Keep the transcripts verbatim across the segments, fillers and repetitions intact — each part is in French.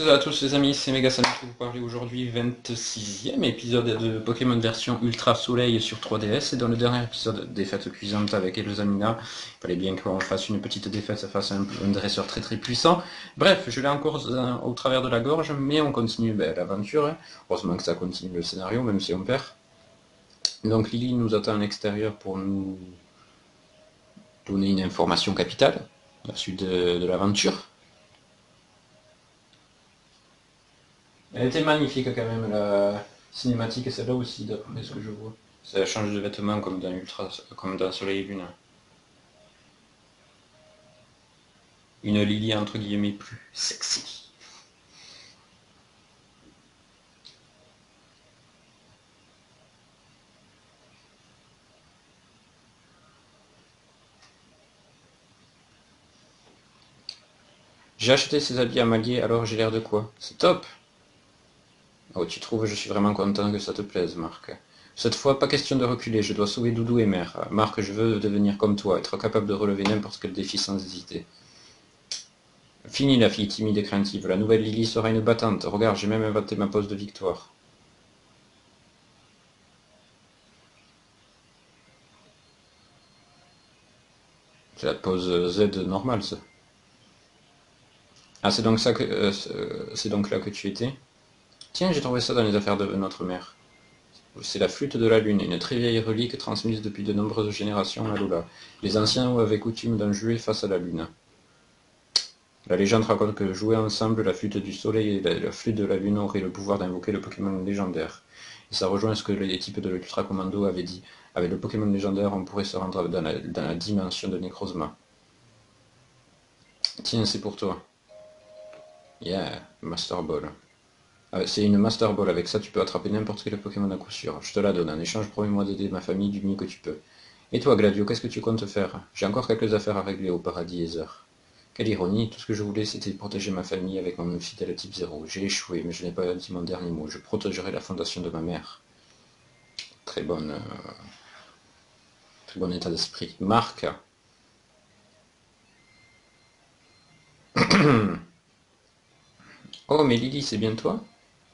à tous les amis, c'est Megasan qui vous parle aujourd'hui, vingt-sixième épisode de Pokémon version Ultra Soleil sur trois D S, et dans le dernier épisode défaite cuisante avec Elzamina, il fallait bien qu'on fasse une petite défaite face à un, un dresseur très très puissant. Bref, je l'ai encore euh, au travers de la gorge, mais on continue ben, l'aventure, hein. Heureusement que ça continue le scénario, même si on perd. Donc Lily nous attend à l'extérieur pour nous donner une information capitale, la suite de, de l'aventure. Elle était magnifique quand même, la cinématique, et celle-là aussi, d'après ce que je vois. Ça change de vêtements comme dans Ultra, comme dans Soleil et Lune. Une Lily entre guillemets plus sexy. J'ai acheté ces habits à Malier, alors j'ai l'air de quoi? C'est top! Oh, tu trouves, je suis vraiment content que ça te plaise, Marc. Cette fois, pas question de reculer, je dois sauver Doudou et Mère. Marc, je veux devenir comme toi, être capable de relever n'importe quel défi sans hésiter. Fini la fille timide et craintive, la nouvelle Lily sera une battante. Regarde, j'ai même inventé ma pose de victoire. C'est la pose Z normale, ça. Ah, c'est donc ça que euh, c'est donc là que tu étais? Tiens, j'ai trouvé ça dans les affaires de notre mère. C'est la flûte de la lune, une très vieille relique transmise depuis de nombreuses générations à Lola. Les anciens avaient coutume d'en jouer face à la lune. La légende raconte que jouer ensemble la flûte du soleil et la, la flûte de la lune auraient le pouvoir d'invoquer le Pokémon légendaire. Et ça rejoint ce que les types de l'Ultra Commando avaient dit. Avec le Pokémon légendaire, on pourrait se rendre dans la, dans la dimension de Necrozma. Tiens, c'est pour toi. Yeah, Master Ball. Ah, c'est une Master Ball, avec ça tu peux attraper n'importe quel Pokémon à coup sûr. Je te la donne, en échange promets-moi d'aider ma famille du mieux que tu peux. Et toi Gladio, qu'est-ce que tu comptes faire? J'ai encore quelques affaires à régler au paradis Ether. Quelle ironie, tout ce que je voulais c'était protéger ma famille avec mon fidèle type zéro. J'ai échoué, mais je n'ai pas dit mon dernier mot. Je protégerai la fondation de ma mère. Très bonne, euh, très bon état d'esprit. Marc. Oh mais Lily, c'est bien toi?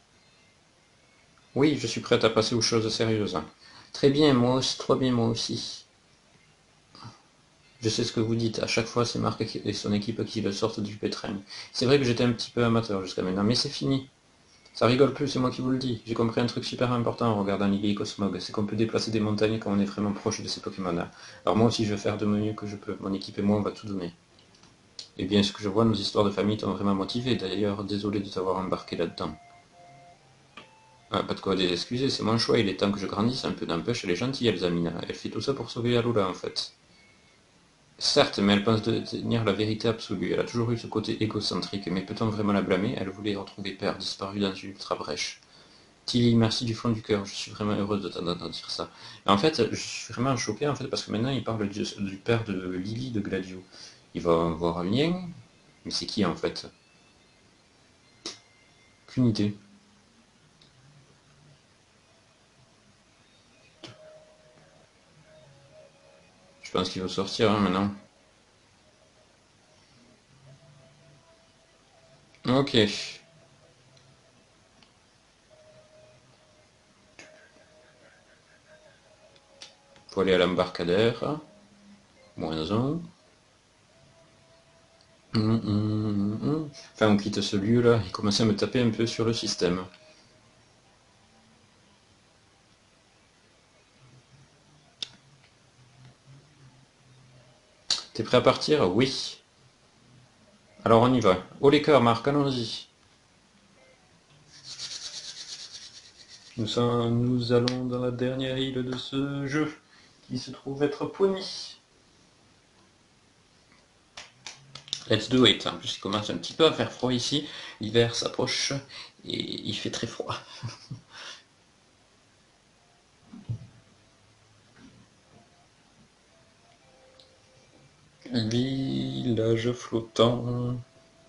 Oui, je suis prête à passer aux choses sérieuses. Très bien, moi aussi, trop bien moi aussi. Je sais ce que vous dites, à chaque fois c'est Marc et son équipe qui le sortent du pétrin. C'est vrai que j'étais un petit peu amateur jusqu'à maintenant, mais c'est fini. Ça rigole plus, c'est moi qui vous le dis. J'ai compris un truc super important en regardant Lily et Cosmog, c'est qu'on peut déplacer des montagnes quand on est vraiment proche de ces Pokémon-là. Alors moi aussi je vais faire de mon mieux que je peux. Mon équipe et moi on va tout donner. Et bien ce que je vois, nos histoires de famille t'ont vraiment motivé. D'ailleurs, désolé de t'avoir embarqué là-dedans. Ah, pas de quoi excuser, c'est mon choix, il est temps que je grandisse un peu. N'empêche, elle est gentille, Elzamina. Elle fait tout ça pour sauver Alola en fait. Certes, mais elle pense détenir la vérité absolue. Elle a toujours eu ce côté égocentrique, mais peut-on vraiment la blâmer? Elle voulait retrouver Père, disparu dans une ultra-brèche. Tilly, merci du fond du cœur, je suis vraiment heureuse de t'entendre dire ça. Et en fait, je suis vraiment choqué, en fait, parce que maintenant, il parle du, du père de Lily de Gladio. Il va avoir un lien, mais c'est qui, en fait? Qu'une idée. Je pense qu'il va sortir, hein, maintenant. Ok. Faut aller à l'embarcadère. Moins un. Hum, hum, hum. Enfin, on quitte ce lieu-là. Il commençait à me taper un peu sur le système. T'es prêt à partir? Oui. Alors on y va. Haut les cœurs, Marc, allons-y. Nous, sommes, nous allons dans la dernière île de ce jeu, qui se trouve être Pony. Let's do it. En plus, il commence un petit peu à faire froid ici. L'hiver s'approche et il fait très froid. Village flottant.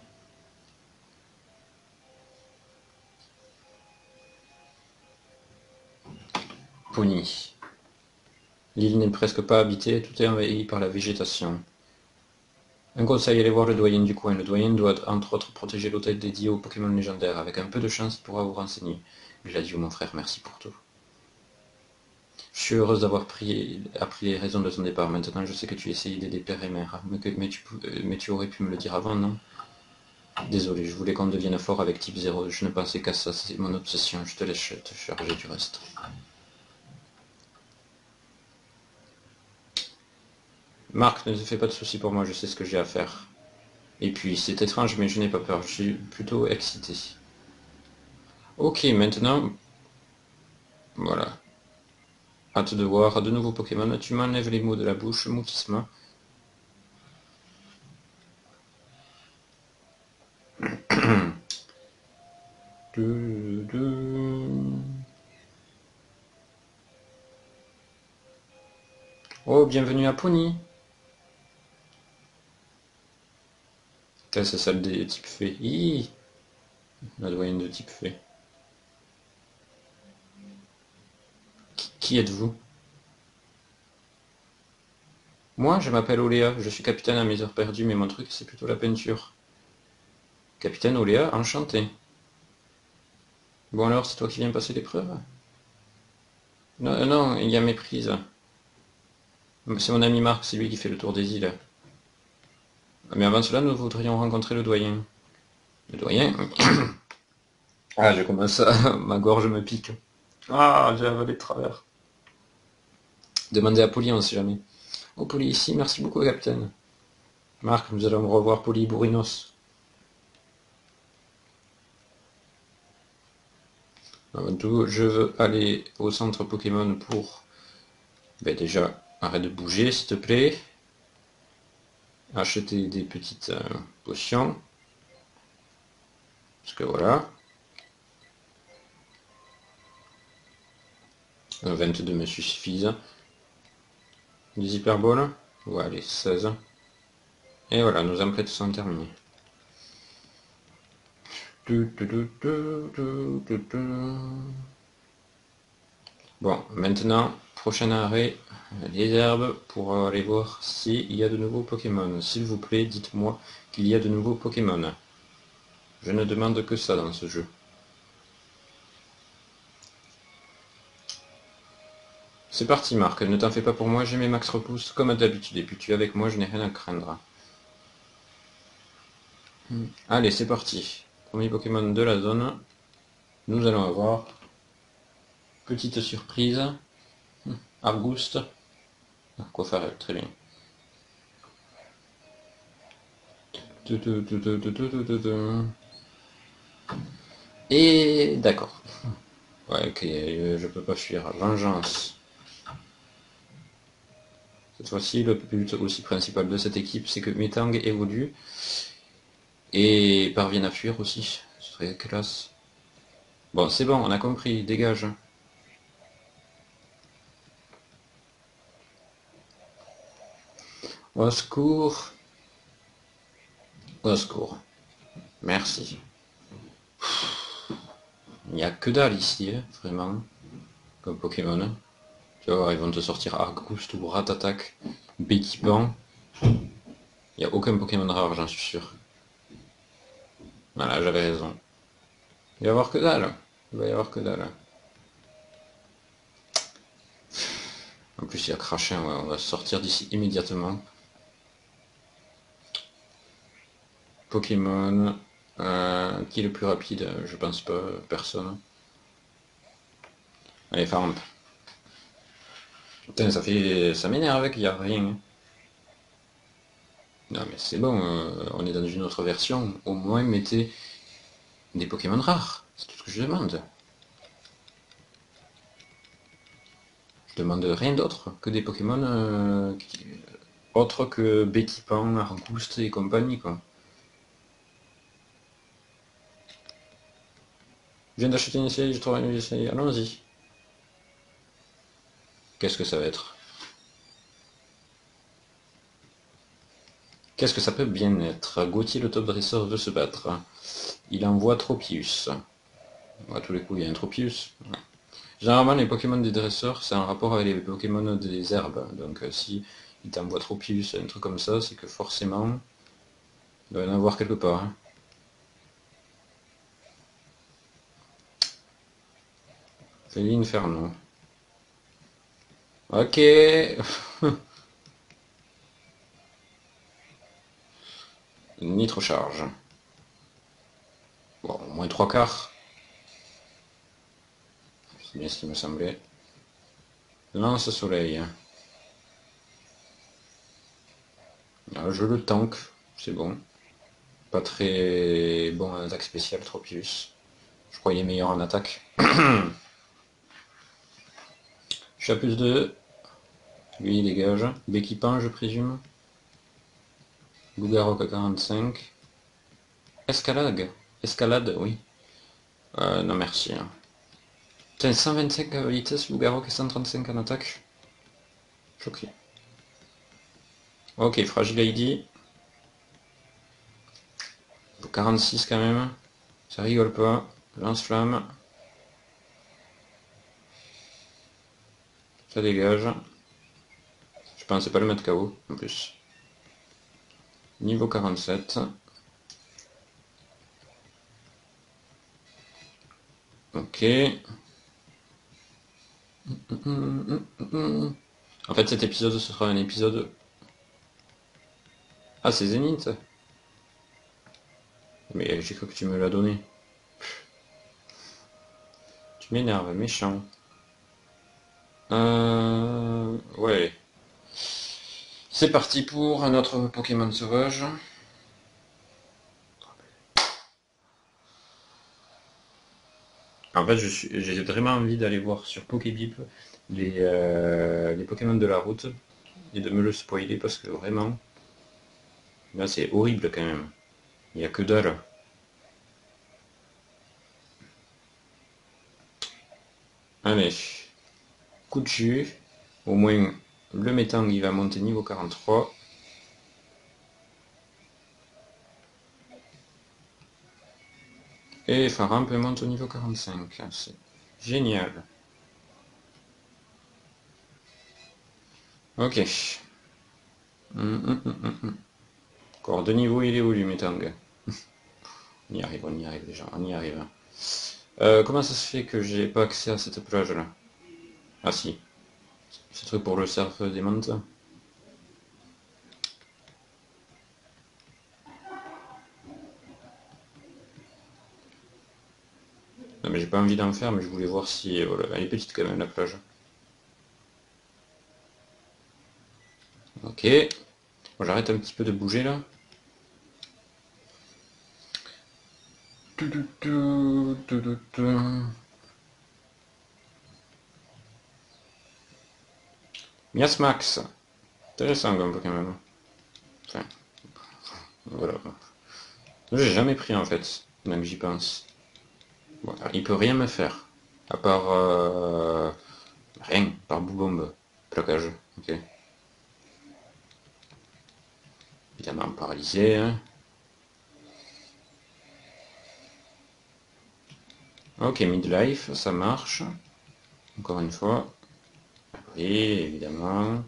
Pony. L'île n'est presque pas habitée, tout est envahi par la végétation. Un conseil, allez voir le doyen du coin. Le doyen doit entre autres protéger l'hôtel dédié aux Pokémon légendaires. Avec un peu de chance, il pourra vous renseigner. Gladio, mon frère, merci pour tout. Je suis heureuse d'avoir appris les raisons de ton départ. Maintenant, je sais que tu essayais d'aider père et mère. Mais, que, mais, tu, mais tu aurais pu me le dire avant, non? Désolé, je voulais qu'on devienne fort avec type zéro. Je ne pensais qu'à ça, c'est mon obsession. Je te laisse te charger du reste. Marc, ne te fais pas de soucis pour moi, je sais ce que j'ai à faire. Et puis, c'est étrange, mais je n'ai pas peur. Je suis plutôt excité. Ok, maintenant... Voilà. Hâte de voir de nouveaux Pokémon. Tu m'enlèves les mots de la bouche, Moutisma. Oh, bienvenue à Pony. C'est celle des types fées. Hi, la doyenne de type fée. Qui, qui êtes-vous? Moi, je m'appelle Oléa. Je suis capitaine à mes heures perdues, mais mon truc, c'est plutôt la peinture. Capitaine Oléa, enchanté. Bon alors, c'est toi qui viens passer l'épreuve? Non, non, il y a méprise. C'est mon ami Marc, c'est lui qui fait le tour des îles. Mais avant cela, nous voudrions rencontrer le doyen. Le doyen? Ah, je commence à... ma gorge me pique. Ah, j'ai avalé de travers. Demandez à Polly, on ne sait jamais. Oh, Polly, ici, merci beaucoup, capitaine. Marc, nous allons revoir Polly Bourrinos. Avant tout, je veux aller au centre Pokémon pour... Ben déjà, arrête de bouger, s'il te plaît. Acheter des petites euh, potions. Parce que voilà. vingt-deux me suffisent. Des hyperboles. Ouais, allez, seize. Et voilà, nos emplettes sont terminées. Bon, maintenant, prochain arrêt, les herbes pour aller voir s'il y a de nouveaux Pokémon. S'il vous plaît, dites-moi qu'il y a de nouveaux Pokémon. Je ne demande que ça dans ce jeu. C'est parti Marc, ne t'en fais pas pour moi, j'ai mes max repousse comme d'habitude, et puis tu es avec moi, je n'ai rien à craindre. Allez, c'est parti. Premier Pokémon de la zone. Nous allons avoir... Petite surprise. Argouste. Aquafarel, très bien. Et d'accord. Ouais, ok, je peux pas fuir. Vengeance. Cette fois-ci, le but aussi principal de cette équipe, c'est que Metang évolue et parvienne à fuir aussi. Ce serait classe. Bon, c'est bon, on a compris, dégage. Au secours. Au secours. Merci. Il n'y a que dalle ici, hein, vraiment, comme Pokémon. Tu vas voir, ils vont te sortir Argouste ou Ratatak, Béquipan. Il n'y a aucun Pokémon rare, j'en suis sûr. Voilà, j'avais raison. Il va y avoir que dalle. Il va y avoir que dalle. En plus, il y a Crachin, ouais, on va sortir d'ici immédiatement. Pokémon. Euh, qui est le plus rapide? Je pense pas, personne. Allez, farm. Putain, ça fait. Ça m'énerve qu'il n'y a rien. Non mais c'est bon, euh, on est dans une autre version. Au moins mettez des Pokémon rares. C'est tout ce que je demande. Je demande rien d'autre que des Pokémon euh, qui... autres que Béquipan, Argouste et compagnie, quoi. Je viens d'acheter une essai, je trouve une essai, allons-y. Qu'est-ce que ça va être? Qu'est-ce que ça peut bien être? Gauthier, le top dresseur, veut se battre. Il envoie Tropius. À tous les coups, il y a un Tropius. Ouais. Généralement, les Pokémon des dresseurs, c'est un rapport avec les Pokémon des herbes. Donc, euh, si il t'envoie Tropius, un truc comme ça, c'est que forcément, Il doit y en avoir quelque part. Hein. C'est l'inferno. Ok. Nitrocharge. Bon, au moins trois quarts. C'est bien ce qui me semblait. Lance soleil. Ah, je le tank, c'est bon. Pas très bon en attaque spéciale, Tropius. Je crois qu'il est meilleur en attaque. Je suis à plus de... Lui il dégage. Béquipin je présume. Loup-garou à quarante-cinq. Escalade. Escalade, oui. Euh, non merci. Hein. Putain, cent vingt-cinq à vitesse, Loup-garou et cent trente-cinq en attaque. Choqué. Ok, fragile I D. quarante-six quand même. Ça rigole pas. Lance-flamme. Ça dégage. Je pensais pas le mettre K O en plus. Niveau quarante-sept. Ok. En fait cet épisode ce sera un épisode... Ah c'est Zénith. Mais j'ai cru que tu me l'as donné. Tu m'énerves, méchant. Euh... Ouais. C'est parti pour un autre Pokémon sauvage. En fait, je suis, j'ai vraiment envie d'aller voir sur Pokébip les, euh, les Pokémon de la route et de me le spoiler parce que vraiment, là c'est horrible quand même. Il n'y a que dalle. Allez, coup de jus. Au moins, le Métang il va monter niveau quarante-trois. Et Faram peut monter au niveau quarante-cinq. C'est génial. Ok. Hum, hum, hum, hum, hum. Encore deux niveaux, il est où lui, Métang? On y arrive, on y arrive déjà, on y arrive. Euh, comment ça se fait que j'ai pas accès à cette plage là? Ah si, ce truc pour le surf des montagnes. Non mais j'ai pas envie d'en faire, mais je voulais voir si... Voilà, elle est petite quand même la plage. Ok. Bon, j'arrête un petit peu de bouger là. Miasmax. Intéressant comme Pokémon. Enfin, voilà. J'ai jamais pris en fait, même j'y pense. Bon, il peut rien me faire. À part... Euh... Rien, par boubombe. Placage, ok. Évidemment paralysé, hein. Ok, midlife, ça marche. Encore une fois. Oui, évidemment.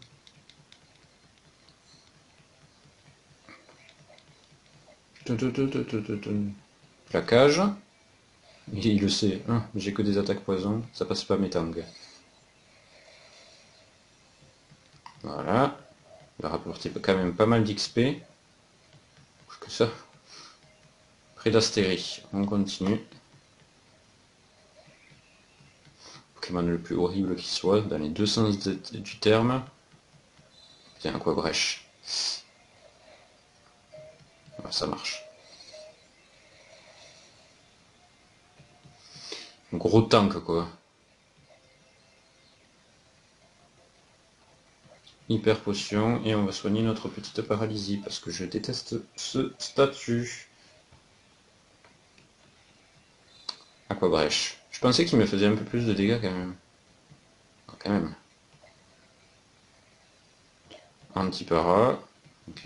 Placage. Il le sait. Hein, j'ai que des attaques poison. Ça passe pas mes tangs. Voilà. Il va rapporter quand même pas mal d'X P. Que ça. Prédastérie. On continue. Pokémon le plus horrible qui soit, dans les deux sens de, du terme. Tiens, quoi brèche. Ah, ça marche. Gros tank quoi. Hyper potion et on va soigner notre petite paralysie parce que je déteste ce statut. Aquabrèche. Je pensais qu'il me faisait un peu plus de dégâts quand même. Quand même. Antipara. Ok.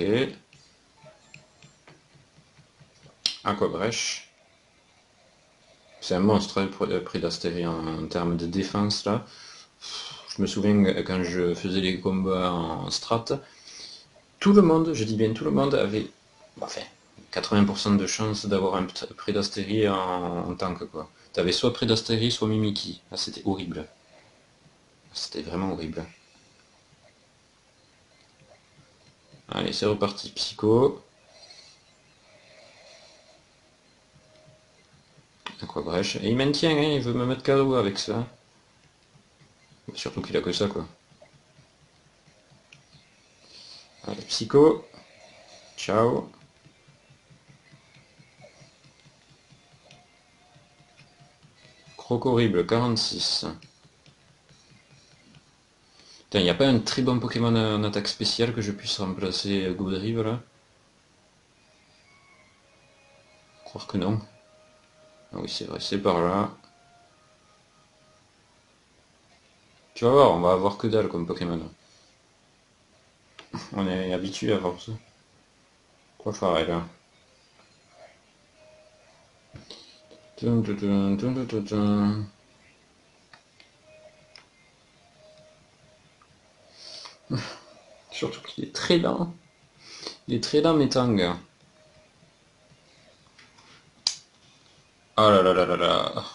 Aquabrèche. C'est un monstre, hein, Prédastérie en, en termes de défense là. Je me souviens quand je faisais les combats en strat, tout le monde, je dis bien tout le monde, avait, enfin, quatre-vingts pour cent de chance d'avoir un Prédastérie en, en tank, quoi. T'avais soit Prédastérie, soit Mimiki. Ah, c'était horrible. C'était vraiment horrible. Allez, c'est reparti. Psycho. Quoi brèche. Et il maintient, hein, il veut me mettre K O avec ça. Surtout qu'il a que ça, quoi. Allez, Psycho. Ciao. Croc horrible, quarante-six. Putain, il n'y a pas un très bon Pokémon en attaque spéciale que je puisse remplacer Goodrive, là? Croire que non. Ah oui, c'est vrai, c'est par là. Tu vas voir, on va avoir que dalle comme Pokémon. On est habitué à voir ça. Quoi faire là? Tum, tum, tum, tum, tum, tum. Surtout qu'il est très lent. Il est très lent, mes tangs. Oh là là là là là.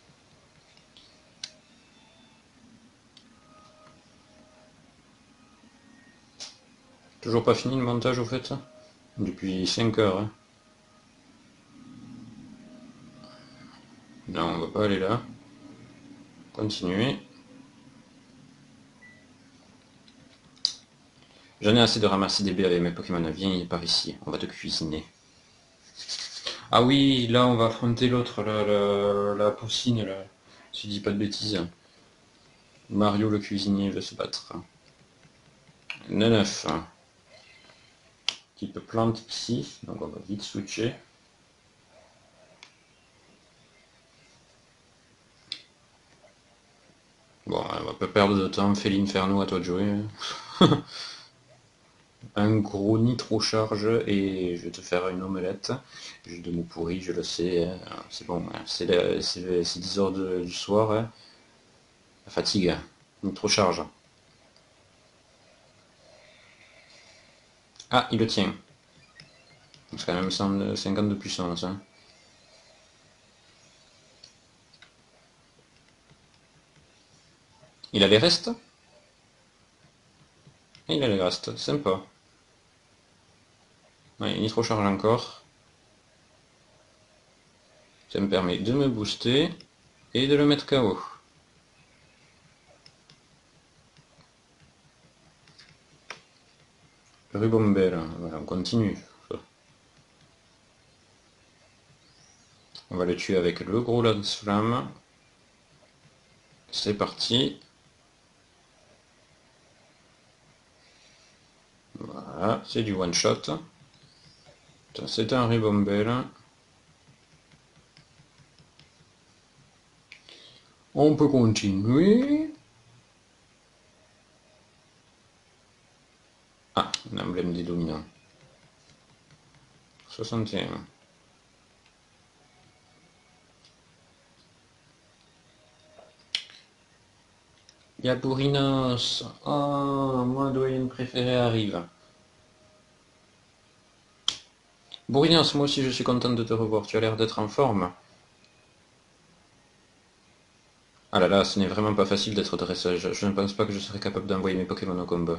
Toujours pas fini le montage au fait? Depuis cinq heures. Hein. Non, on va pas aller là. Continuer. J'en ai assez de ramasser des baies avec mes Pokémon. Viens par ici, on va te cuisiner. Ah oui, là on va affronter l'autre, la, la, la poussine là. Si je dis pas de bêtises. Mario le cuisinier veut se battre. neuf. Type plante ici, donc on va vite switcher. Bon, on va pas perdre de temps, fais l'inferno, à toi de jouer. Un gros nitro charge et je vais te faire une omelette. Jeu de mots pourris, je le sais. Hein. C'est bon, hein. c'est dix heures de, du soir. Hein. La fatigue. Nitro charge. Ah, il le tient. C'est quand même cent cinquante de puissance. Hein. Il a les restes? Il a les restes, sympa. Ouais, nitro charge encore. Ça me permet de me booster et de le mettre K O. Rubombelle, voilà, on continue. On va le tuer avec le gros lance-flamme. C'est parti. Voilà, c'est du one shot. C'est un Ribombelle. On peut continuer. Ah, un emblème des dominants. soixante et un. Yabourinos. Oh, mon doyen préféré arrive. Bourrinos, moi aussi je suis content de te revoir. Tu as l'air d'être en forme. Ah là là, ce n'est vraiment pas facile d'être dressage. Je ne pense pas que je serais capable d'envoyer mes Pokémon au combat.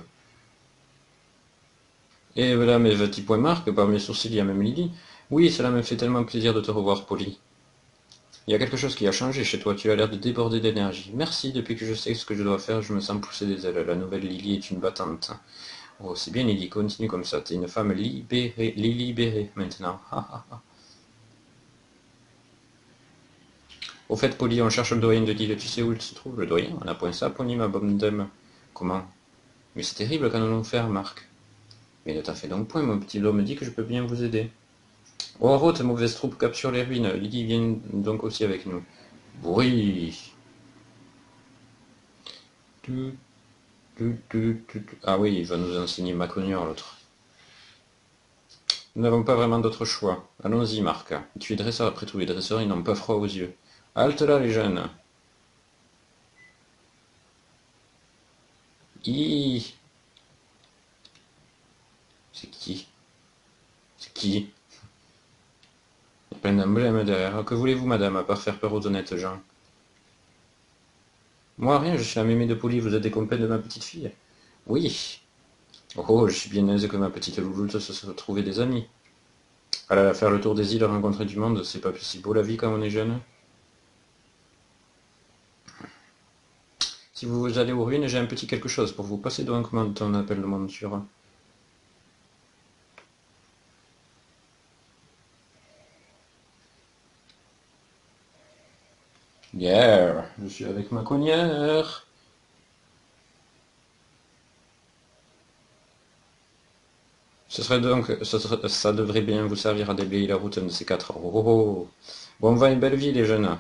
Et voilà mes petits points marques, par mes sourcils il y a même Lily. Oui, cela me fait tellement plaisir de te revoir, Polly. Il y a quelque chose qui a changé chez toi, tu as l'air de déborder d'énergie. Merci, depuis que je sais ce que je dois faire, je me sens pousser des ailes. La nouvelle Lily est une battante. Oh, c'est bien Lily, continue comme ça, t'es une femme libérée, libérée maintenant. Au fait, Polly, on cherche le doyen de l'île, tu sais où il se trouve, le doyen? On a point ça, Polly, ma bonne dame. Comment? Mais c'est terrible qu'allons-nous faire, Marc? Mais ne t'en fais donc point, mon petit doigt me dit que je peux bien vous aider. Oh, en route, mauvaise troupe capture les ruines. Lily vient donc aussi avec nous. Oui. Ah oui, il va nous enseigner Maconior, l'autre. Nous n'avons pas vraiment d'autre choix. Allons-y, Marc. Tu es dresseur après tout, les dresseurs, ils n'ont pas froid aux yeux. Halte là, les jeunes. Hi. C'est qui? C'est qui? Il y a plein d'emblèmes derrière. Que voulez-vous, madame, à part faire peur aux honnêtes gens? Moi, rien, je suis la mémé de Polly, vous êtes des compagnes de ma petite fille. Oui. Oh, je suis bien aise que ma petite louloute se soit trouver des amis. Aller faire le tour des îles, rencontrer du monde, c'est pas si beau la vie quand on est jeune. Si vous allez aux ruines, j'ai un petit quelque chose pour vous. Passez donc mon ton appel de monture. Yeah, je suis avec ma connière. Ce serait donc, ça, serait- ça devrait bien vous servir à déblayer la route de ces quatre. Oh, oh, oh. Bon, on va à une belle vie, les jeunes.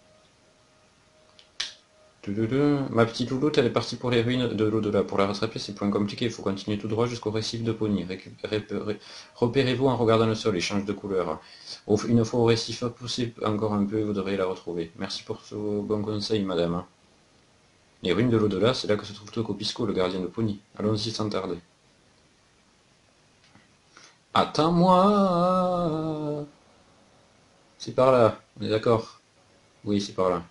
Toudoudou. Ma petite louloute, elle est partie pour les ruines de l'au-delà. Pour la rattraper, c'est point compliqué. Il faut continuer tout droit jusqu'au récif de Pony. Repérez-vous en regardant le sol et change de couleur. Une fois au récif, poussez encore un peu et vous devrez la retrouver. Merci pour ce bon conseil, madame. Les ruines de l'au-delà, c'est là que se trouve Tocopisco, le gardien de Pony. Allons-y sans tarder. Attends-moi. C'est par là, on est d'accord? Oui, c'est par là.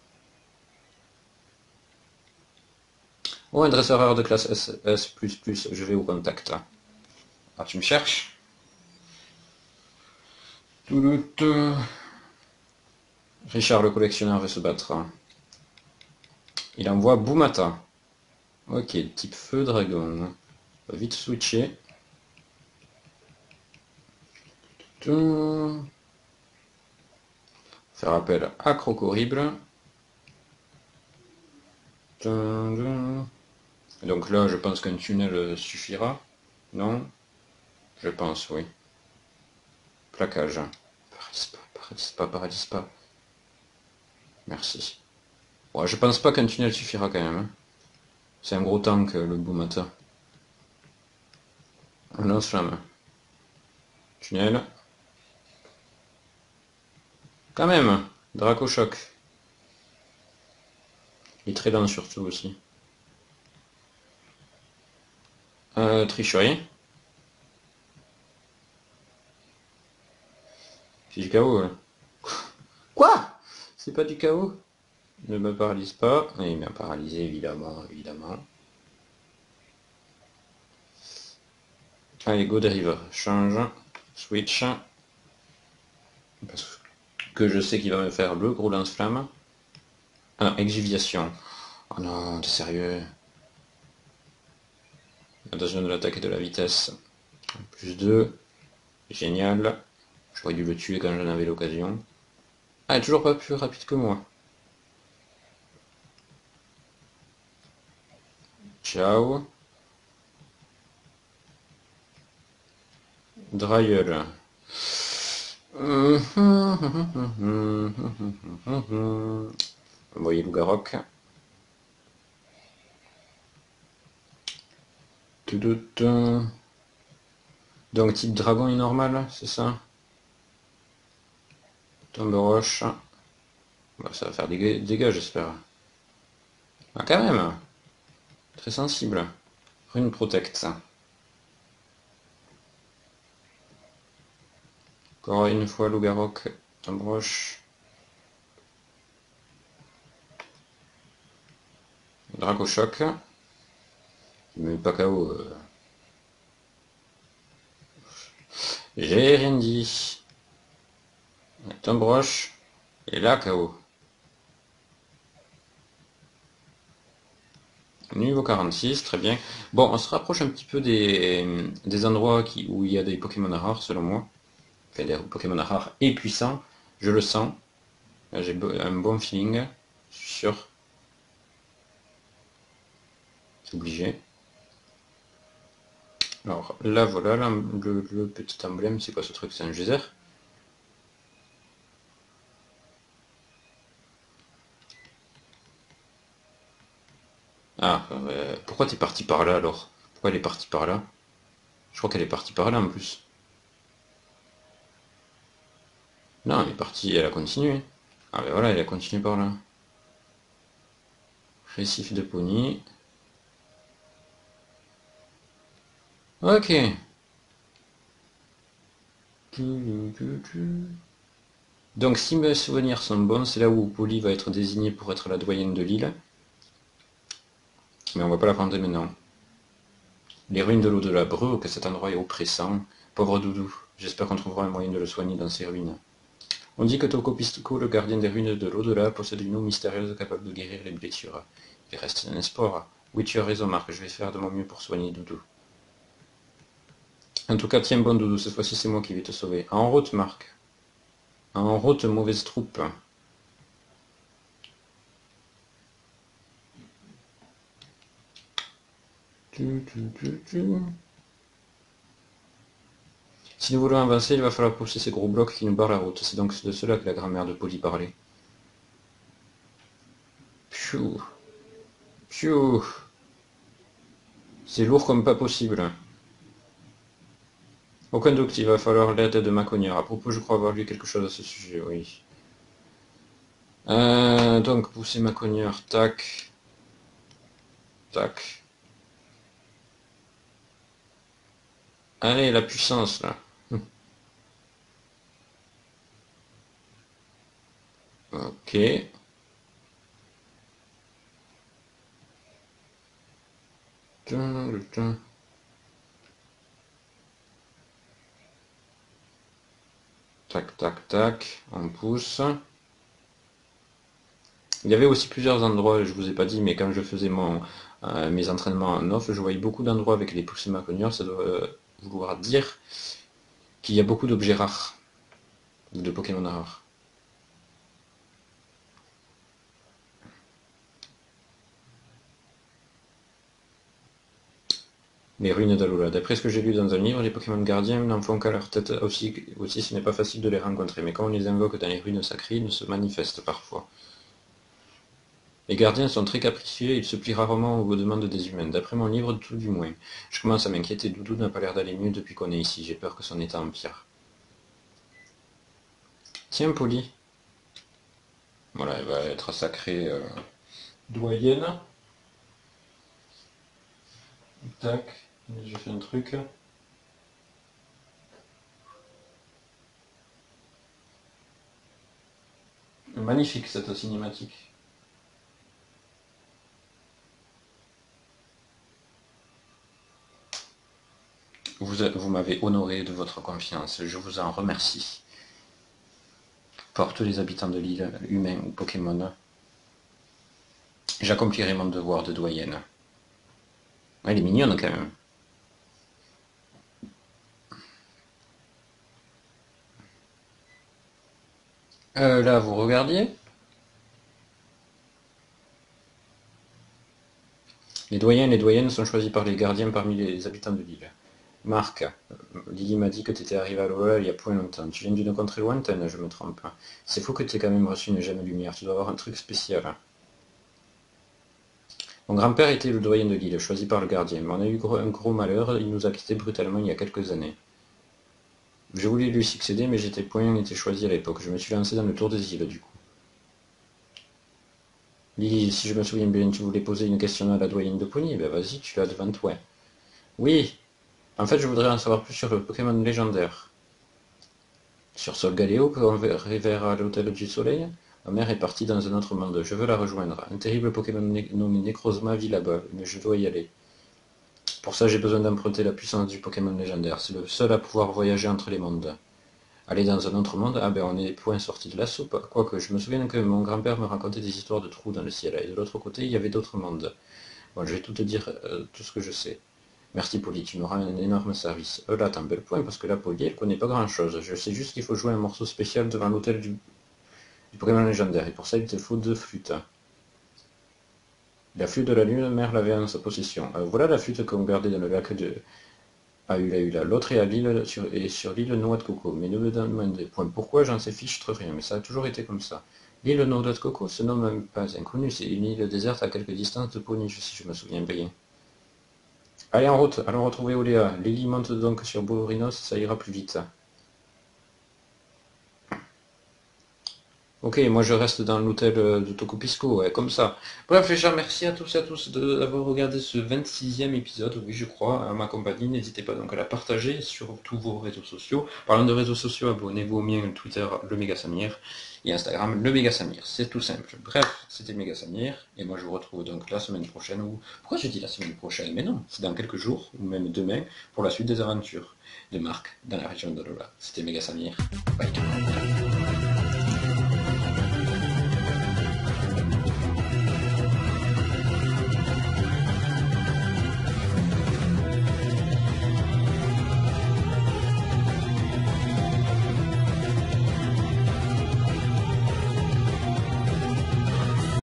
Oh, un dresseur de classe S, S++, je vais au contact. Ah, tu me cherches? Richard le collectionneur veut se battre. Il envoie Boumata. Ok, type feu dragon. On va vite switcher. Faire appel à Crocorible. Donc là, je pense qu'un tunnel suffira. Non? Je pense, oui. Plaquage. Paralyse pas, paralyse pas, paralyse pas. Merci. Ouais, je pense pas qu'un tunnel suffira quand même. Hein. C'est un gros tank, le Boumata. Un lance-flamme. Tunnel. Quand même. Draco-choc. Il est très lent surtout aussi. Euh, tricherie. C'est du chaos. Là. Quoi? C'est pas du chaos? Ne me paralyse pas. Il m'a paralysé évidemment, évidemment. Allez, go derive. Change. Switch. Parce que je sais qu'il va me faire le gros lance-flamme. Ah non, exjuviation. Oh non, t'es sérieux? Attention de l'attaque et de la vitesse. Plus deux. Génial. J'aurais dû le tuer quand j'en avais l'occasion. Ah, il est toujours pas plus rapide que moi. Ciao. Drailleul. Vous voyez Lougarok. Donc type dragon est normal, c'est ça? Tombe roche. Bah, ça va faire des dégâts, j'espère. Ah, quand même. Très sensible. Rune protect. Encore une fois, Lougarok. Tombe roche. Draco choc. Mais pas K O. Euh... J'ai rien dit. Tombe roche. Et là, K O. Niveau quarante-six, très bien. Bon, on se rapproche un petit peu des, des endroits qui, où il y a des Pokémon rares, selon moi. Enfin, des Pokémon rares et puissants. Je le sens. J'ai un bon feeling. Je suis sûr. C'est obligé. Alors, là, voilà, là, le, le petit emblème, c'est quoi ce truc? C'est un geyser? Ah, euh, pourquoi t'es parti par là, alors? Pourquoi elle est partie par là? Je crois qu'elle est partie par là, en plus. Non, elle est partie, elle a continué. Ah ben voilà, elle a continué par là. Récif de Pony. Ok. Donc si mes souvenirs sont bons, c'est là où Polly va être désignée pour être la doyenne de l'île. Mais on va pas la prendre maintenant. Les ruines de l'au-delà, brûlent, que cet endroit est oppressant. Pauvre Doudou, j'espère qu'on trouvera un moyen de le soigner dans ces ruines. On dit que Tokopisko, le gardien des ruines de l'au-delà, possède une eau mystérieuse capable de guérir les blessures. Il reste un espoir. Oui, tu as raison, Marc, je vais faire de mon mieux pour soigner Doudou. En tout cas, tiens bon, Doudou, cette fois-ci c'est moi qui vais te sauver. En route, Marc. En route, mauvaise troupe. Si nous voulons avancer, il va falloir pousser ces gros blocs qui nous barrent la route. C'est donc de cela que la grand-mère de Polly parlait. Pfiou. Pfiou. C'est lourd comme pas possible. Aucun doute, il va falloir l'aide de ma cogneur. À propos, je crois avoir lu quelque chose à ce sujet, oui. Euh, donc, pousser ma cogneur, tac. Tac. Allez, la puissance, là. Ok. Tac, tac, tac. On pousse. Il y avait aussi plusieurs endroits, je vous ai pas dit, mais quand je faisais mon, euh, mes entraînements en off, je voyais beaucoup d'endroits avec les poussées maconières. Ça doit euh, vouloir dire qu'il y a beaucoup d'objets rares, de Pokémon rares. Les ruines d'Alola. D'après ce que j'ai lu dans un livre, les Pokémon gardiens n'en font qu'à leur tête aussi, aussi ce n'est pas facile de les rencontrer, mais quand on les invoque dans les ruines sacrées, ils se manifestent parfois. Les gardiens sont très capricieux et ils se plient rarement aux demandes des humains, d'après mon livre tout du moins. Je commence à m'inquiéter, Doudou n'a pas l'air d'aller mieux depuis qu'on est ici, j'ai peur que son état empire. Tiens, Polly. Voilà, elle va être sacrée euh, doyenne. Tac, j'ai fait un truc. Magnifique cette cinématique. Vous, vous m'avez honoré de votre confiance, je vous en remercie. Pour tous les habitants de l'île, humains ou Pokémon, j'accomplirai mon devoir de doyenne. Elle est mignonne quand même. Euh, là, vous regardiez? Les doyens et les doyennes sont choisis par les gardiens parmi les habitants de l'île. Marc, Lily m'a dit que tu étais arrivé à Lola il y a point longtemps. Tu viens d'une contrée lointaine, je me trompe. C'est fou que tu aies quand même reçu une gemme lumière. Tu dois avoir un truc spécial. Mon grand-père était le doyen de l'île, choisi par le gardien, mais on a eu un gros malheur, il nous a quittés brutalement il y a quelques années. Je voulais lui succéder, mais j'étais point été choisi à l'époque. Je me suis lancé dans le tour des îles, du coup. Lily, si je me souviens bien, tu voulais poser une question à la doyenne de Pony? Ben vas-y, tu l'as devant toi. Oui, en fait, je voudrais en savoir plus sur le Pokémon légendaire. Sur Solgaleo, qu'on verra à l'Hôtel du Soleil, ma mère est partie dans un autre monde. Je veux la rejoindre. Un terrible Pokémon nommé Necrozma vit là-bas, mais je dois y aller. Pour ça, j'ai besoin d'emprunter la puissance du Pokémon légendaire. C'est le seul à pouvoir voyager entre les mondes. Aller dans un autre monde, ah ben on est point sorti de la soupe. Quoique, je me souviens que mon grand-père me racontait des histoires de trous dans le ciel. Et de l'autre côté, il y avait d'autres mondes. Bon, je vais tout te dire, euh, tout ce que je sais. Merci Polly, tu m'auras un énorme service. Euh là, t'as un bel point, parce que là, Polly, elle connaît pas grand-chose. Je sais juste qu'il faut jouer un morceau spécial devant l'hôtel du, du Pokémon légendaire. Et pour ça, il te faut deux flûtes. La flûte de la lune, mère l'avait en sa possession. Euh, voilà la flûte qu'on gardait dans le lac de Ahula. L'autre est à l'île sur, est sur l'île Noix de Coco. Mais ne me demandez point pourquoi, j'en sais fichtre rien. Mais ça a toujours été comme ça. L'île Noix de Coco se nomme pas inconnue. C'est une île déserte à quelques distances de Ponyche, si je me souviens bien. Allez, en route, allons retrouver Oléa. Lily monte donc sur Bourinos, ça ira plus vite. Ok, moi je reste dans l'hôtel euh, de Tocopisco, ouais, comme ça. Bref, les gens, merci à tous et à tous de- d'avoir regardé ce vingt-sixième épisode, oui, je crois, à ma compagnie. N'hésitez pas donc à la partager sur tous vos réseaux sociaux. Parlant de réseaux sociaux, abonnez-vous au mien, Twitter, le Méga Samir, et Instagram, le Méga Samir. C'est tout simple. Bref, c'était Méga Samir, et moi je vous retrouve donc la semaine prochaine, ou... Pourquoi je dis la semaine prochaine? Mais non, c'est dans quelques jours, ou même demain, pour la suite des aventures de Marc dans la région de Lola. C'était Méga Samir. Bye.